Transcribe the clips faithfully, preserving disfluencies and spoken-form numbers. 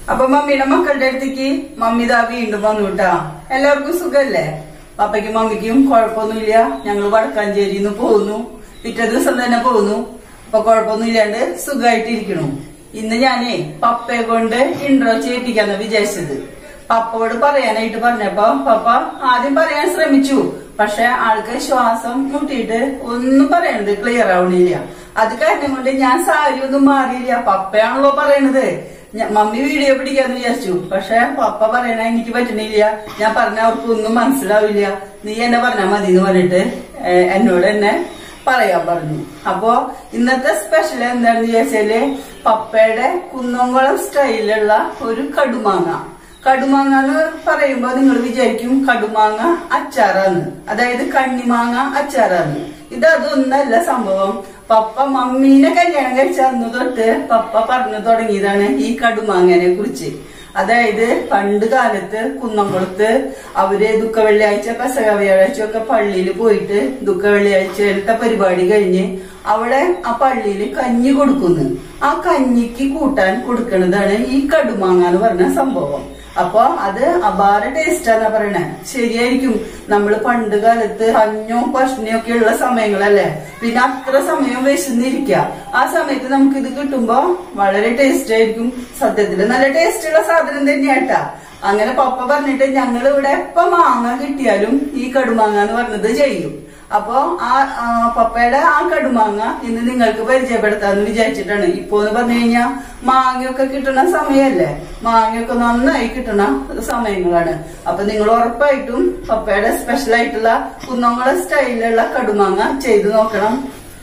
അപ്പൊ മമ്മിയുടെ മക്കളുടെ അടുത്തേക്ക് മമ്മി ഇതാ വീണ്ടും വന്നു കേട്ടാ. എല്ലാവർക്കും സുഖല്ലേ? പപ്പയ്ക്കും മമ്മിക്കും കുഴപ്പമൊന്നുമില്ല. ഞങ്ങൾ വടക്കാഞ്ചേരിന്ന് പോകുന്നു, പിറ്റേ ദിവസം തന്നെ പോകുന്നു. അപ്പൊ കുഴപ്പമൊന്നുമില്ലാണ്ട് സുഖമായിട്ടിരിക്കണു. ഇന്ന് ഞാനേ പപ്പയെ കൊണ്ട് ഇൻട്രോ ചെയ്യിപ്പിക്കാന്ന് വിചാരിച്ചത്. പപ്പയോട് പറയാനായിട്ട് പറഞ്ഞപ്പോ പപ്പ ആദ്യം പറയാൻ ശ്രമിച്ചു. പക്ഷെ ആൾക്ക് ശ്വാസം മുട്ടിയിട്ട് ഒന്നും പറയണത് ക്ലിയർ ആവണില്ല. അത് കാരണം കൊണ്ട് ഞാൻ സാരി ഒന്നും മാറിയില്ല. പപ്പയാണല്ലോ പറയണത്. മമ്മി വീഡിയോ പിടിക്കാന്ന് വിചാരിച്ചു. പക്ഷെ പപ്പ പറയണ എനിക്ക് പറ്റണില്ല. ഞാൻ പറഞ്ഞ അവർക്ക് ഒന്നും മനസ്സിലാവില്ല. നീ എന്നെ പറഞ്ഞാ മതി എന്ന് പറഞ്ഞിട്ട് എന്നോട് എന്നെ പറയാൻ പറഞ്ഞു. അപ്പോ ഇന്നത്തെ സ്പെഷ്യൽ എന്താണെന്ന് വിചാരിച്ചാല് പപ്പയുടെ കുന്നംകുളം സ്റ്റൈലിലുള്ള ഒരു കടുമാങ്ങ. കടുമാങ്ങ എന്ന് പറയുമ്പോ നിങ്ങൾ വിചാരിക്കും കടുമാങ്ങ അച്ചാറാണ്, അതായത് കണ്ണിമാങ്ങ അച്ചാറാണ്. ഇത് അതൊന്നല്ല സംഭവം. പപ്പ മമ്മീനെ കല്യാണം കഴിച്ച അന്ന് തൊട്ട് പപ്പ പറഞ്ഞു തുടങ്ങിയതാണ് ഈ കടുമാങ്ങനെ കുറിച്ച്. അതായത് പണ്ട് കാലത്ത് കുന്നംകുളത്ത് അവര് ദുഃഖ വെള്ളിയാഴ്ച പെസക വ്യാഴാഴ്ച ഒക്കെ പള്ളിയിൽ പോയിട്ട് ദുഃഖ വെള്ളിയാഴ്ചത്തെ പരിപാടി കഴിഞ്ഞ് അവിടെ ആ പള്ളിയിൽ കഞ്ഞി കൊടുക്കുന്നു. ആ കഞ്ഞിക്ക് കൂട്ടാൻ കൊടുക്കുന്നതാണ് ഈ കടുമാങ്ങ എന്ന് പറഞ്ഞ സംഭവം. അപ്പൊ അത് അപാര ടേസ്റ്റാന്നാ പറയണേ. ശരിയായിരിക്കും. നമ്മള് പണ്ട് കാലത്ത് അഞ്ഞോ പഷ്ണിയോ ഒക്കെ ഉള്ള സമയങ്ങളല്ലേ, പിന്നെ അത്ര സമയം വിശന്നിരിക്ക. ആ സമയത്ത് നമുക്ക് ഇത് കിട്ടുമ്പോ വളരെ ടേസ്റ്റ് ആയിരിക്കും. സത്യത്തില് നല്ല ടേസ്റ്റുള്ള സാധനം തന്നെയാട്ടാ. അങ്ങനെ പപ്പ പറഞ്ഞിട്ട് ഞങ്ങൾ ഇവിടെ എപ്പ മാങ്ങ കിട്ടിയാലും ഈ കടുമാങ്ങ എന്ന് പറഞ്ഞത് ചെയ്യും. അപ്പൊ ആ പപ്പയുടെ ആ കടുമാങ്ങ ഇന്ന് നിങ്ങൾക്ക് പരിചയപ്പെടുത്താന്ന് വിചാരിച്ചിട്ടാണ്. ഇപ്പൊ എന്ന് പറഞ്ഞു കഴിഞ്ഞാ മാങ്ങയൊക്കെ കിട്ടുന്ന സമയല്ലേ, മാങ്ങയൊക്കെ നന്നായി കിട്ടുന്ന സമയങ്ങളാണ്. അപ്പൊ നിങ്ങൾ ഉറപ്പായിട്ടും പപ്പയുടെ സ്പെഷ്യൽ ആയിട്ടുള്ള കുന്നംകുളം സ്റ്റൈലിലുള്ള കടുമാങ്ങ ചെയ്തു നോക്കണം.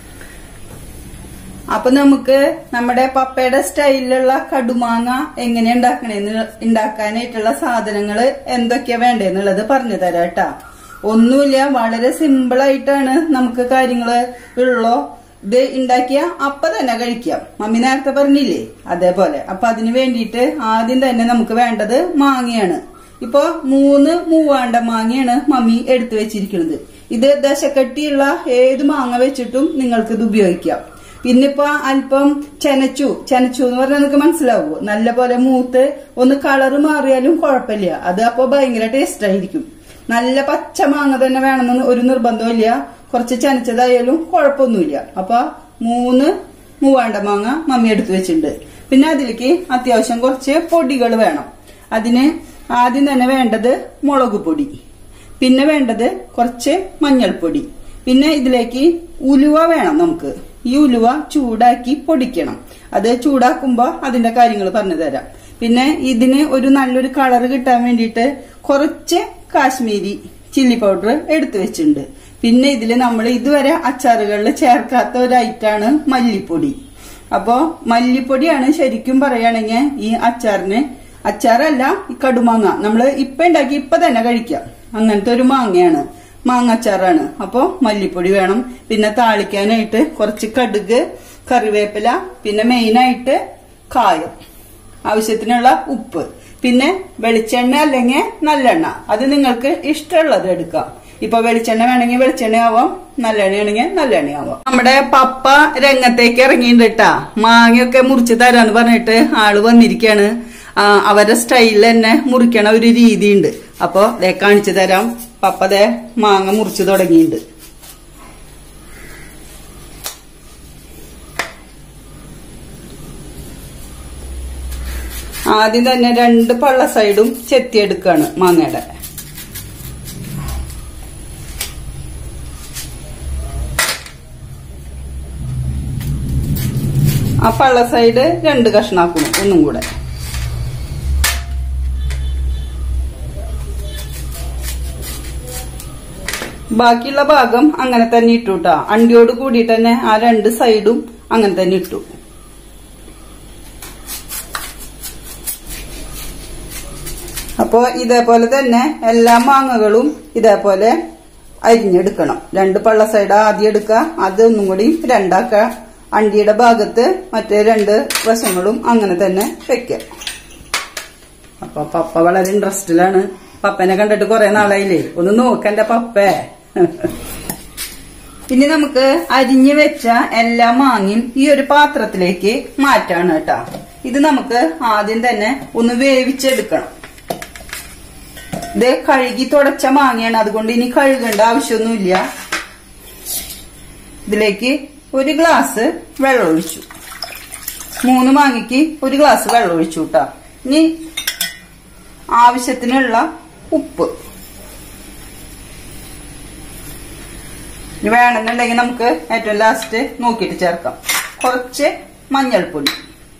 അപ്പൊ നമുക്ക് നമ്മുടെ പപ്പയുടെ സ്റ്റൈലിലുള്ള കടുമാങ്ങ എങ്ങനെ ഉണ്ടാക്കണേന്ന് ഉണ്ടാക്കാനായിട്ടുള്ള സാധനങ്ങള് എന്തൊക്കെയാ വേണ്ടേന്നുള്ളത് പറഞ്ഞു തരാം കേട്ടാ. ഒന്നുമില്ല, വളരെ സിമ്പിൾ ആയിട്ടാണ് നമുക്ക് കാര്യങ്ങള് ഉള്ളോ. ഇത് ഉണ്ടാക്കിയ അപ്പ തന്നെ കഴിക്കാം. മമ്മി നേരത്തെ പറഞ്ഞില്ലേ, അതേപോലെ. അപ്പൊ അതിന് വേണ്ടിയിട്ട് ആദ്യം തന്നെ നമുക്ക് വേണ്ടത് മാങ്ങയാണ്. ഇപ്പൊ മൂന്ന് മൂവാണ്ട മാങ്ങയാണ് മമ്മി എടുത്തു വെച്ചിരിക്കുന്നത്. ഇത് ദശക്കട്ടിയുള്ള ഏത് മാങ്ങ വെച്ചിട്ടും നിങ്ങൾക്ക് ഇത് ഉപയോഗിക്കാം. പിന്നിപ്പോ അല്പം ചെനച്ചു ചെനച്ചു എന്ന് പറഞ്ഞാൽ നിങ്ങൾക്ക് മനസ്സിലാവൂ. നല്ല പോലെ മൂത്ത് ഒന്ന് കളറ് മാറിയാലും കുഴപ്പമില്ല. അത് അപ്പൊ ഭയങ്കര ടേസ്റ്റ് ആയിരിക്കും. നല്ല പച്ച മാങ്ങ തന്നെ വേണമെന്ന് ഒരു നിർബന്ധമില്ല. കുറച്ച് ചനച്ചതായാലും കുഴപ്പമൊന്നുമില്ല. അപ്പൊ മൂന്ന് മൂവാണ്ട മാങ്ങ മമ്മി എടുത്തു വെച്ചിട്ടുണ്ട്. പിന്നെ അതിലേക്ക് അത്യാവശ്യം കുറച്ച് പൊടികൾ വേണം. അതിന് ആദ്യം തന്നെ വേണ്ടത് മുളക് പൊടി, പിന്നെ വേണ്ടത് കുറച്ച് മഞ്ഞൾപ്പൊടി, പിന്നെ ഇതിലേക്ക് ഉലുവ വേണം നമുക്ക്. ഈ ഉലുവ ചൂടാക്കി പൊടിക്കണം. അത് ചൂടാക്കുമ്പോ അതിന്റെ കാര്യങ്ങൾ പറഞ്ഞു തരാം. പിന്നെ ഇതിന് ഒരു നല്ലൊരു കളറ് കിട്ടാൻ വേണ്ടിയിട്ട് കുറച്ച് കാശ്മീരി ചില്ലി പൗഡർ എടുത്തു വെച്ചിട്ടുണ്ട്. പിന്നെ ഇതില് നമ്മൾ ഇതുവരെ അച്ചാറുകളിൽ ചേർക്കാത്ത ഒരു ഐറ്റാണ് മല്ലിപ്പൊടി. അപ്പോ മല്ലിപ്പൊടിയാണ് ശരിക്കും പറയുകയാണെങ്കിൽ ഈ അച്ചാറിന്, അച്ചാറല്ല ഈ കടുമാങ്ങ നമ്മള് ഇപ്പൊ ഉണ്ടാക്കി ഇപ്പൊ തന്നെ കഴിക്കാം. അങ്ങനത്തെ ഒരു മാങ്ങയാണ്, മാങ്ങ അച്ചാറാണ്. അപ്പോ മല്ലിപ്പൊടി വേണം. പിന്നെ താളിക്കാനായിട്ട് കുറച്ച് കടുക്, കറിവേപ്പില, പിന്നെ മെയിനായിട്ട് കായം, ആവശ്യത്തിനുള്ള ഉപ്പ്, പിന്നെ വെളിച്ചെണ്ണ അല്ലെങ്കിൽ നല്ലെണ്ണ, അത് നിങ്ങൾക്ക് ഇഷ്ടമുള്ളത് എടുക്കാം. ഇപ്പൊ വെളിച്ചെണ്ണ വേണമെങ്കിൽ വെളിച്ചെണ്ണ ആവാം, നല്ലെണ്ണയാണെങ്കിൽ നല്ലെണ്ണ ആവാം. നമ്മുടെ പപ്പ രംഗത്തേക്ക് ഇറങ്ങിയിട്ടുണ്ട് കേട്ടാ. മാങ്ങയൊക്കെ മുറിച്ച് തരാന്ന് പറഞ്ഞിട്ട് ആള് വന്നിരിക്കാണ്. അവരുടെ സ്റ്റൈലിൽ തന്നെ മുറിക്കണ ഒരു രീതിയുണ്ട്. അപ്പൊ ദേ കാണിച്ചു തരാം. പപ്പ ദേ മാങ്ങ മുറിച്ചു തുടങ്ങിയിട്ടുണ്ട്. ആദ്യം തന്നെ രണ്ട് പള്ള സൈഡും ചെത്തിയെടുക്കാണ് മാങ്ങയുടെ. ആ പള്ള സൈഡ് രണ്ട് കഷ്ണാക്കണം ഒന്നും കൂടെ. ബാക്കിയുള്ള ഭാഗം അങ്ങനെ തന്നെ ഇട്ടു കേട്ടോ. അണ്ടിയോട് കൂടി തന്നെ ആ രണ്ട് സൈഡും അങ്ങനെ തന്നെ ഇട്ടു. അപ്പോ ഇതേപോലെ തന്നെ എല്ലാ മാങ്ങകളും ഇതേപോലെ അരിഞ്ഞെടുക്കണം. രണ്ട് പള്ള സൈഡ് ആദ്യം എടുക്കുക, അതൊന്നും കൂടി രണ്ടാക്ക. അണ്ടിയുടെ ഭാഗത്ത് മറ്റേ രണ്ട് വശങ്ങളും അങ്ങനെ തന്നെ വെക്കുക. അപ്പൊ പപ്പ വളരെ ഇൻട്രസ്റ്റിലാണ്. പപ്പനെ കണ്ടിട്ട് കുറെ നാളായില്ലേ, ഒന്ന് നോക്കണ്ട പപ്പേ. ഇനി നമുക്ക് അരിഞ്ഞു വെച്ച എല്ലാ മാങ്ങയും ഈ ഒരു പാത്രത്തിലേക്ക് മാറ്റാണ് കേട്ടോ. ഇത് നമുക്ക് ആദ്യം തന്നെ ഒന്ന് വേവിച്ചെടുക്കണം. ഇത് കഴുകി തുടച്ച മാങ്ങയാണ്, അതുകൊണ്ട് ഇനി കഴുകേണ്ട ആവശ്യമൊന്നുമില്ല. ഇതിലേക്ക് ഒരു ഗ്ലാസ് വെള്ളം ഒഴിച്ചു. മൂന്ന് മാങ്ങയ്ക്ക് ഒരു ഗ്ലാസ് വെള്ളം ഒഴിച്ചു കേട്ടോ. ഇനി ആവശ്യത്തിനുള്ള ഉപ്പ്. വേണമെന്നുണ്ടെങ്കിൽ നമുക്ക് ഏറ്റവും ലാസ്റ്റ് നോക്കിയിട്ട് ചേർക്കാം. കുറച്ച് മഞ്ഞൾപ്പൊടി.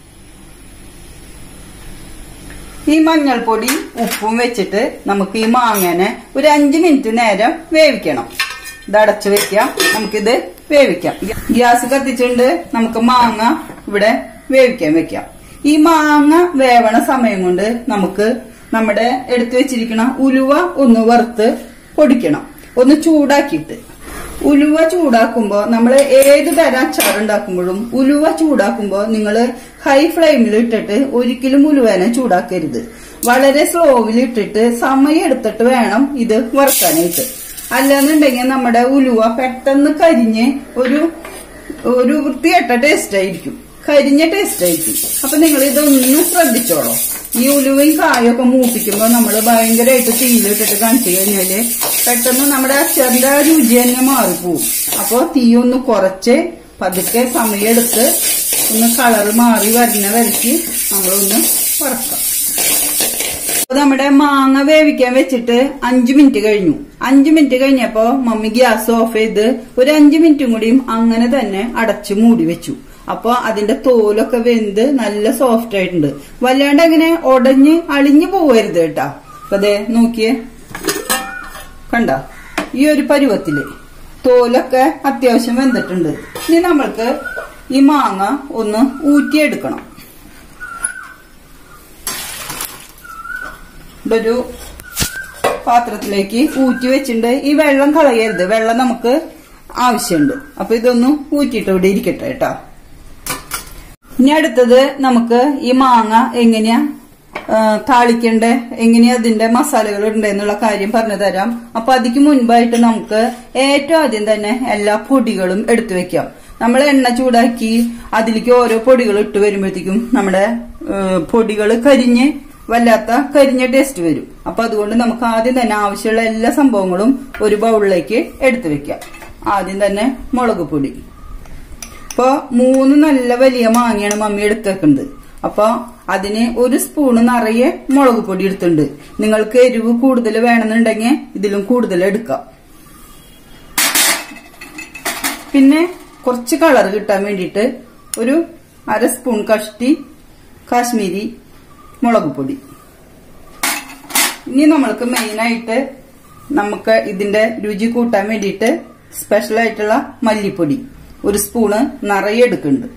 ഈ മഞ്ഞൾപ്പൊടി ഉപ്പും വെച്ചിട്ട് നമുക്ക് ഈ മാങ്ങനെ ഒരു അഞ്ചു മിനിറ്റ് നേരം വേവിക്കണം. ഇത് അടച്ചു വെക്കാം. നമുക്കിത് വേവിക്കാം. ഗ്യാസ് കത്തിച്ചിട്ടുണ്ട്. നമുക്ക് മാങ്ങ ഇവിടെ വേവിക്കാൻ വെക്കാം. ഈ മാങ്ങ വേവണ സമയം കൊണ്ട് നമുക്ക് നമ്മുടെ എടുത്തു വെച്ചിരിക്കുന്ന ഉലുവ ഒന്ന് വറുത്ത് പൊടിക്കണം, ഒന്ന് ചൂടാക്കിയിട്ട്. ഉലുവ ചൂടാക്കുമ്പോ നമ്മള് ഏത് തരം അച്ചാർ ഉണ്ടാക്കുമ്പോഴും ഉലുവ ചൂടാക്കുമ്പോ നിങ്ങള് ഹൈ ഫ്ലെയിമിൽ ഇട്ടിട്ട് ഒരിക്കലും ഉലുവേനെ ചൂടാക്കരുത്. വളരെ സ്ലോവിൽ ഇട്ടിട്ട് സമയം എടുത്തിട്ട് വേണം ഇത് വറുക്കാനായിട്ട്. അല്ലാന്നുണ്ടെങ്കിൽ നമ്മുടെ ഉലുവ പെട്ടെന്ന് കരിഞ്ഞ് ഒരു ഒരു വൃത്തികെട്ട ടേസ്റ്റ് ആയിരിക്കും, കരിഞ്ഞ ടേസ്റ്റ് ആയിരിക്കും. അപ്പൊ നിങ്ങൾ ഇതൊന്ന് ശ്രദ്ധിച്ചോളൂ. ഈ ഉലുവയും കായൊക്കെ മൂപ്പിക്കുമ്പോ നമ്മള് ഭയങ്കരമായിട്ട് തീയിലിട്ടിട്ട് കാണിച്ചു കഴിഞ്ഞാല് പെട്ടെന്ന് നമ്മുടെ അച്ചാറിന്റെ രുചി തന്നെ മാറിപ്പോവും. അപ്പൊ തീ ഒന്ന് കുറച്ച് പതുക്കെ സമയമെടുത്ത് ഒന്ന് കളറ് മാറി വരുന്ന വരയ്ക്ക് നമ്മളൊന്ന് വറക്കാം. നമ്മുടെ മാങ്ങ വേവിക്കാൻ വെച്ചിട്ട് അഞ്ചു മിനിറ്റ് കഴിഞ്ഞു. അഞ്ചു മിനിറ്റ് കഴിഞ്ഞപ്പോ മമ്മി ഗ്യാസ് ഓഫ് ചെയ്ത് ഒരു അഞ്ചു മിനിറ്റും കൂടിയും അങ്ങനെ തന്നെ അടച്ചു മൂടി വെച്ചു. അപ്പൊ അതിന്റെ തോലൊക്കെ വെന്ത് നല്ല സോഫ്റ്റ് ആയിട്ടുണ്ട്. വല്ലാണ്ട് അങ്ങനെ ഉടഞ്ഞ് അളിഞ്ഞു പോവരുത് കേട്ടാ. അപ്പൊ അതെ നോക്കിയേ, കണ്ട ഈ ഒരു പരുവത്തില് തോലൊക്കെ അത്യാവശ്യം വെന്തിട്ടുണ്ട്. ഇനി നമ്മൾക്ക് ഈ മാങ്ങ ഒന്ന് ഊറ്റിയെടുക്കണം. ഇതൊരു പാത്രത്തിലേക്ക് ഊറ്റി വെച്ചിട്ടുണ്ട്. ഈ വെള്ളം കളയരുത്, വെള്ളം നമുക്ക് ആവശ്യമുണ്ട്. അപ്പൊ ഇതൊന്ന് ഊറ്റിയിട്ട് ഇവിടെ ഇരിക്കട്ടെ കേട്ടോ. ഇനി അടുത്തത് നമുക്ക് ഈ മാങ്ങ എങ്ങനെയാ താളിക്കണ്ടേ, എങ്ങനെയാ അതിന്റെ മസാലകൾ ഉണ്ടെന്നുള്ള കാര്യം പറഞ്ഞു തരാം. അപ്പൊ അതിക്ക് മുൻപായിട്ട് നമുക്ക് ഏറ്റവും ആദ്യം തന്നെ എല്ലാ പൊടികളും എടുത്തു വെക്കാം. നമ്മൾ എണ്ണ ചൂടാക്കി അതിലേക്ക് ഓരോ പൊടികൾ ഇട്ട് വരുമ്പോഴത്തേക്കും നമ്മുടെ പൊടികൾ കരിഞ്ഞ് വല്ലാത്ത കരിഞ്ഞ ടേസ്റ്റ് വരും. അപ്പൊ അതുകൊണ്ട് നമുക്ക് ആദ്യം തന്നെ ആവശ്യമുള്ള എല്ലാ സംഭവങ്ങളും ഒരു ബൗളിലേക്ക് എടുത്തു വെക്കാം. ആദ്യം തന്നെ മുളക് പൊടി. ഇപ്പൊ മൂന്ന് നല്ല വലിയ മാങ്ങയാണ് മമ്മി എടുത്ത് വെക്കുന്നത്. അപ്പൊ അതിന് ഒരു സ്പൂണ് നിറയെ മുളക് പൊടി എടുത്തിട്ടുണ്ട്. നിങ്ങൾക്ക് എരിവ് കൂടുതൽ വേണമെന്നുണ്ടെങ്കിൽ ഇതിലും കൂടുതൽ എടുക്കാം. പിന്നെ കുറച്ച് കളർ കിട്ടാൻ വേണ്ടിയിട്ട് ഒരു അര സ്പൂൺ കഷ്ടി കാശ്മീരി മുളക് പൊടി. ഇനി നമ്മൾക്ക് മെയിനായിട്ട് നമുക്ക് ഇതിന്റെ രുചി കൂട്ടാൻ വേണ്ടിയിട്ട് സ്പെഷ്യൽ ആയിട്ടുള്ള മല്ലിപ്പൊടി ഒരു സ്പൂണ് നിറയെ എടുക്കുന്നുണ്ട്.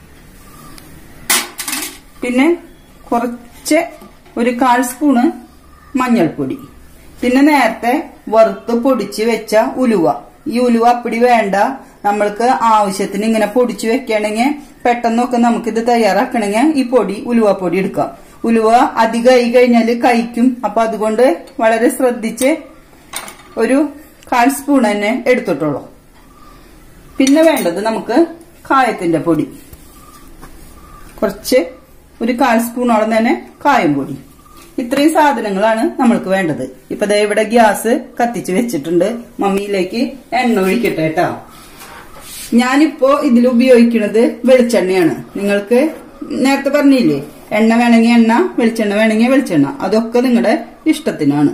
പിന്നെ കുറച്ച് ഒരു കാൽ സ്പൂണ് മഞ്ഞൾപ്പൊടി. പിന്നെ നേരത്തെ വറുത്ത് പൊടിച്ച് വെച്ച ഉലുവ. ഈ ഉലുവ അപ്പടി വേണ്ട, നമ്മൾക്ക് ആവശ്യത്തിന് ഇങ്ങനെ പൊടിച്ചു വെക്കണമെങ്കിൽ പെട്ടെന്നൊക്കെ നമുക്കിത് തയ്യാറാക്കണമെങ്കിൽ ഈ പൊടി ഉലുവ പൊടി എടുക്കാം. ഉലുവ അധികമായി കഴിഞ്ഞാല് കഴിക്കും. അപ്പൊ അതുകൊണ്ട് വളരെ ശ്രദ്ധിച്ച് ഒരു കാൽ സ്പൂൺ തന്നെ എടുത്തിട്ടുള്ളൂ. പിന്നെ വേണ്ടത് നമുക്ക് കായത്തിന്റെ പൊടി, കുറച്ച് ഒരു കാൽ സ്പൂണോളം തന്നെ കായം പൊടി. ഇത്രയും സാധനങ്ങളാണ് നമ്മൾക്ക് വേണ്ടത്. ഇപ്പൊ ദേ ഇവിടെ ഗ്യാസ് കത്തിച്ച് വെച്ചിട്ടുണ്ട്. മമ്മിയിലേക്ക് എണ്ണ ഒഴിക്കട്ടെ കേട്ടോ. ഞാനിപ്പോ ഇതിൽ ഉപയോഗിക്കുന്നത് വെളിച്ചെണ്ണയാണ്. നിങ്ങൾക്ക് നേരത്തെ പറഞ്ഞില്ലേ, എണ്ണ വേണമെങ്കിൽ എണ്ണ, വെളിച്ചെണ്ണ വേണമെങ്കിൽ വെളിച്ചെണ്ണ, അതൊക്കെ നിങ്ങളുടെ ഇഷ്ടത്തിനാണ്.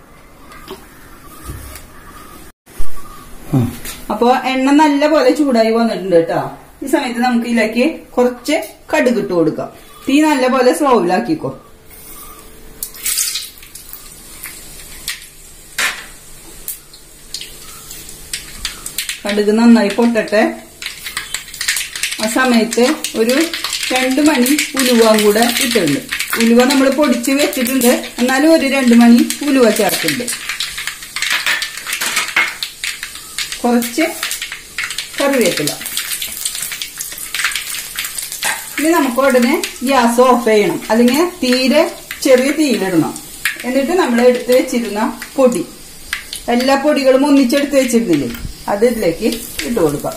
അപ്പൊ എണ്ണ നല്ല പോലെ ചൂടായി വന്നിട്ടുണ്ട് കേട്ടോ. ഈ സമയത്ത് നമുക്ക് ഇതിലേക്ക് കുറച്ച് കടുക് ഇട്ട് കൊടുക്കാം. തീ നല്ല പോലെ സ്ലോവിലാക്കിക്കോ. കടുക് നന്നായി പൊട്ടട്ടെ. ആ സമയത്ത് ഒരു രണ്ടു മണി ഉലുവ കൂടെ ഇട്ടുണ്ട്. ഉലുവ നമ്മൾ പൊടിച്ച് വെച്ചിട്ടുണ്ട്, എന്നാലും ഒരു രണ്ടു മണി ഉലുവ ചേർക്കുന്നുണ്ട്. കുറച്ച് കറിവേപ്പില. ഇനി നമുക്ക് ഉടനെ ഗ്യാസ് ഓഫ് ചെയ്യണം, അല്ലെങ്കിൽ തീരെ ചെറിയ തീയിലിടണം. എന്നിട്ട് നമ്മൾ എടുത്ത് വെച്ചിരുന്ന പൊടി, എല്ലാ പൊടികളും ഒന്നിച്ചെടുത്ത് വെച്ചിരുന്നില്ലേ, അത് ഇതിലേക്ക് ഇട്ട് കൊടുക്കാം.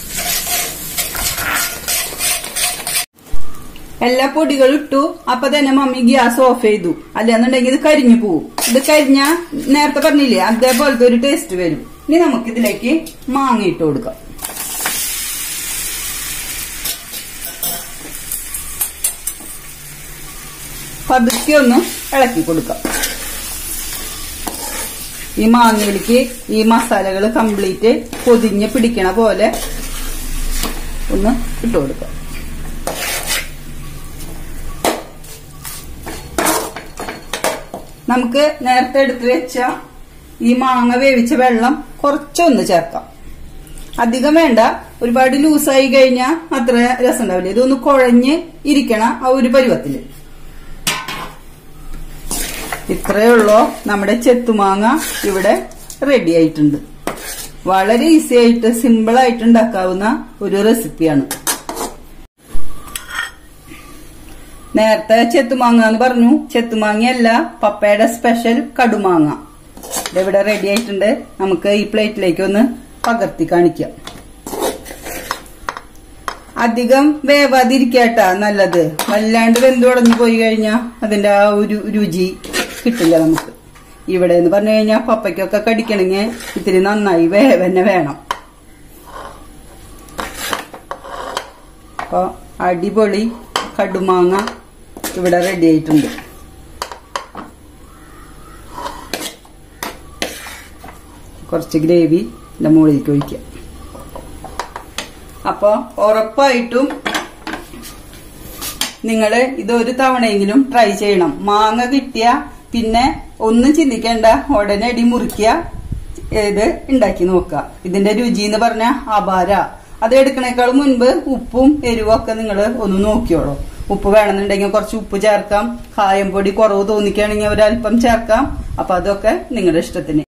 എല്ലാ പൊടികളും ഇട്ടു. അപ്പൊ തന്നെ മമ്മി ഗ്യാസ് ഓഫ് ചെയ്തു. അല്ലാന്നുണ്ടെങ്കിൽ ഇത് കരിഞ്ഞു പോവും. ഇത് കരിഞ്ഞ നേരത്തെ പറഞ്ഞില്ലേ അതേപോലത്തെ ഒരു ടേസ്റ്റ് വരും. ഇനി നമുക്ക് ഇതിലേക്ക് മാങ്ങ ഇട്ട് കൊടുക്കാം. പതുക്കെ ഒന്ന് ഇളക്കി കൊടുക്കാം. ഈ മാങ്ങയിലേക്ക് ഈ മസാലകൾ കംപ്ലീറ്റ് പൊതിഞ്ഞ് പിടിക്കണ പോലെ ഒന്ന് ഇട്ട് കൊടുക്കാം. നമുക്ക് നേരത്തെ എടുത്തു വെച്ച ഈ മാങ്ങ വേവിച്ച വെള്ളം കുറച്ചൊന്ന് ചേർക്കാം. അധികം വേണ്ട. ഒരുപാട് ലൂസായി കഴിഞ്ഞാൽ അത്ര രസം ഉണ്ടാവില്ല. ഇതൊന്ന് കുഴഞ്ഞ് ഇരിക്കണ ആ ഒരു പരുവത്തില്. ഇത്രയേ ഉള്ളൂ. നമ്മുടെ ചെത്തുമാങ്ങ ഇവിടെ റെഡി ആയിട്ടുണ്ട്. വളരെ ഈസി ആയിട്ട് സിമ്പിൾ ആയിട്ട് ഉണ്ടാക്കാവുന്ന ഒരു റെസിപ്പിയാണ്. നേരത്തെ ചെത്തുമാങ്ങ എന്ന് പറഞ്ഞു. ചെത്തുമാങ്ങയല്ല, പപ്പയുടെ സ്പെഷ്യൽ കടുമാങ്ങ ഇവിടെ റെഡി ആയിട്ടുണ്ട്. നമുക്ക് ഈ പ്ലേറ്റിലേക്ക് ഒന്ന് പകർത്തി കാണിക്കാം. അധികം വേവാതിരിക്കട്ടാ നല്ലത്. വല്ലാണ്ട് വെന്തുടഞ്ഞു പോയി കഴിഞ്ഞാൽ അതിന്റെ ആ ഒരു രുചി കിട്ടില്ല നമുക്ക്. ഇവിടെ എന്ന് പറഞ്ഞു കഴിഞ്ഞാൽ പപ്പയ്ക്കൊക്കെ കടിക്കണമെങ്കിൽ ഇത്തിരി നന്നായി വേവന്നെ വേണം. അപ്പൊ അടിപൊളി കടുമാങ്ങ ഇവിടെ റെഡി ആയിട്ടുണ്ട്. കുറച്ച് ഗ്രേവി ഇതിന്റെ മുകളിലേക്ക് ഒഴിക്കാം. അപ്പൊ ഉറപ്പായിട്ടും നിങ്ങള് ഇതൊരു തവണയെങ്കിലും ട്രൈ ചെയ്യണം. മാങ്ങ കിട്ടിയ പിന്നെ ഒന്നും ചിന്തിക്കേണ്ട, ഉടനെ അടി മുറിക്കുക, ഇത് ഉണ്ടാക്കി നോക്കുക. ഇതിന്റെ രുചി എന്ന് പറഞ്ഞ അപാര. അത് എടുക്കണേക്കാൾ മുൻപ് ഉപ്പും എരിവും ഒക്കെ നിങ്ങൾ ഒന്ന് നോക്കിയോളൂ. ഉപ്പ് വേണമെന്നുണ്ടെങ്കിൽ കുറച്ച് ഉപ്പ് ചേർക്കാം. കായം പൊടി കുറവ് തോന്നിക്കുകയാണെങ്കിൽ ഒരല്പം ചേർക്കാം. അപ്പൊ അതൊക്കെ നിങ്ങളുടെ ഇഷ്ടത്തിന്.